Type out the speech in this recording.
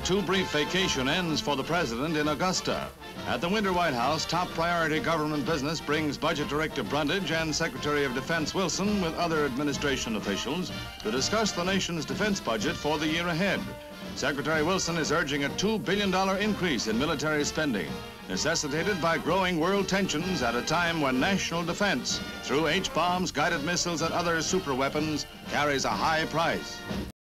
too brief vacation ends for the President in Augusta. At the Winter White House, top priority government business brings Budget Director Brundage and Secretary of Defense Wilson with other administration officials to discuss the nation's defense budget for the year ahead. Secretary Wilson is urging a $2 billion increase in military spending, necessitated by growing world tensions at a time when national defense, through H-bombs, guided missiles, and other superweapons, carries a high price.